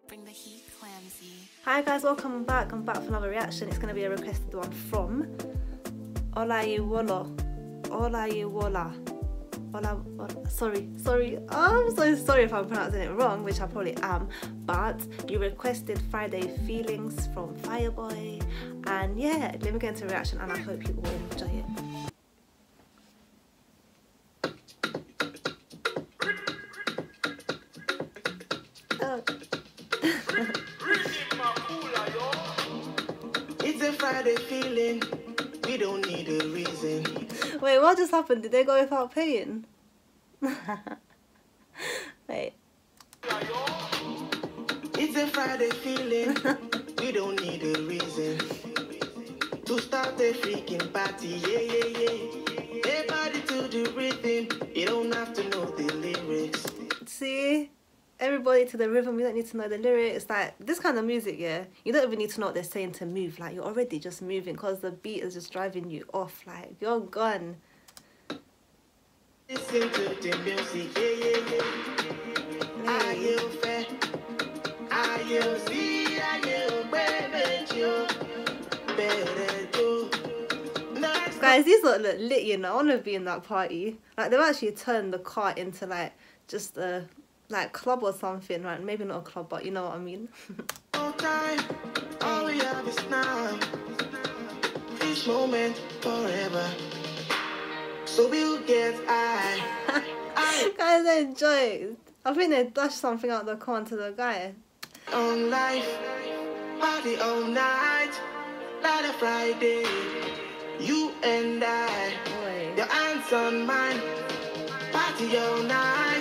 Bring the heat, Clamsy. Hi guys, welcome back. I'm back for another reaction. It's going to be a requested one from Olayiwola. Sorry. I'm so sorry if I'm pronouncing it wrong, which I probably am. But you requested Friday Feelings from Fireboy. And yeah, let me get into reaction and I hope you all enjoy it. It's a Friday feeling, we don't need a reason. Wait, what just happened? Did they go without paying? Wait. It's a Friday feeling, we don't need a reason to start a freaking party, yeah. Everybody to the rhythm, you don't have to know the lyrics. See? Everybody to the rhythm, you don't need to know the lyrics. Like this kind of music, yeah, you don't even need to know what they're saying to move. Like you're already just moving because the beat is just driving you off. Like you're gone. Listen to the music, yeah. Are you fair? Are you see? Are you baby? You better do. Guys, these look lit, you know. I want to be in that party. Like they've actually turned the car into like just a like club or something, right? Maybe not a club, but you know what I mean. All time, all we have is now. This moment forever. So we'll get high. Guys, enjoy it. I think they dashed something out the car to the guy. On life, party all night, like a Friday. You and I, your hands on mine, party all night.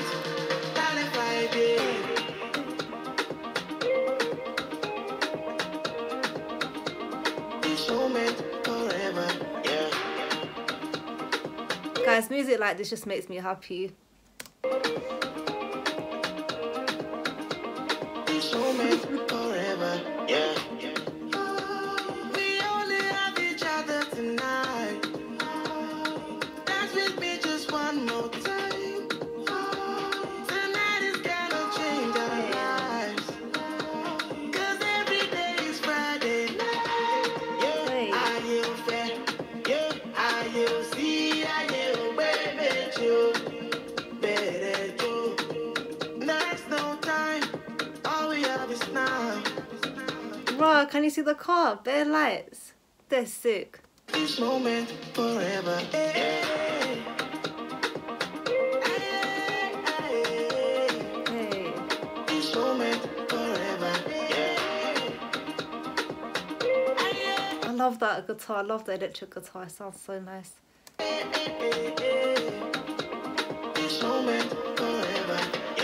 This moment forever, yeah. Guys, music like this just makes me happy. This moment forever, yeah. We only have each other tonight. Dance with me just one more time. Bro, can you see the car? Bare lights. They're sick. This moment forever. Hey. This moment forever. I love that guitar. I love the electric guitar. It sounds so nice. This moment forever.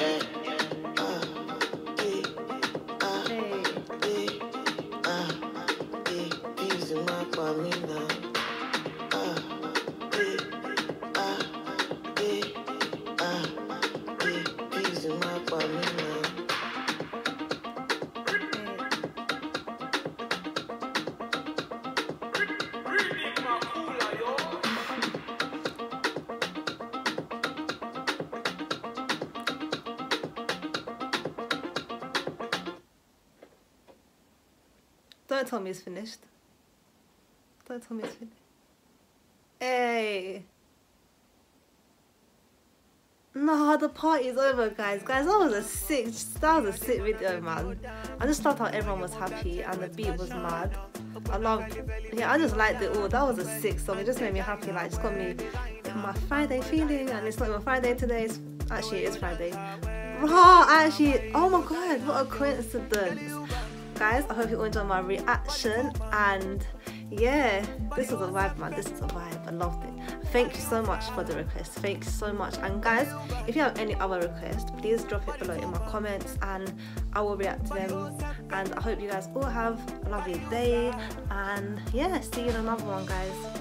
Don't tell me it's finished. Don't tell me it's finished. Hey. No, the party's over, guys. Guys, that was a sick video, man. I just thought how everyone was happy and the beat was mad. I just liked it all. That was a sick song. It just made me happy. Like, just got me my Friday feeling. And it's not even Friday today. Actually, it is Friday. Oh my god, what a coincidence. Guys, I hope you all enjoyed my reaction, and yeah, this was a vibe, man. This is a vibe. I loved it. Thank you so much for the request. Thank you so much. And guys, if you have any other requests, please drop it below in my comments and I will react to them. And I hope you guys all have a lovely day, and yeah, see you in another one, guys.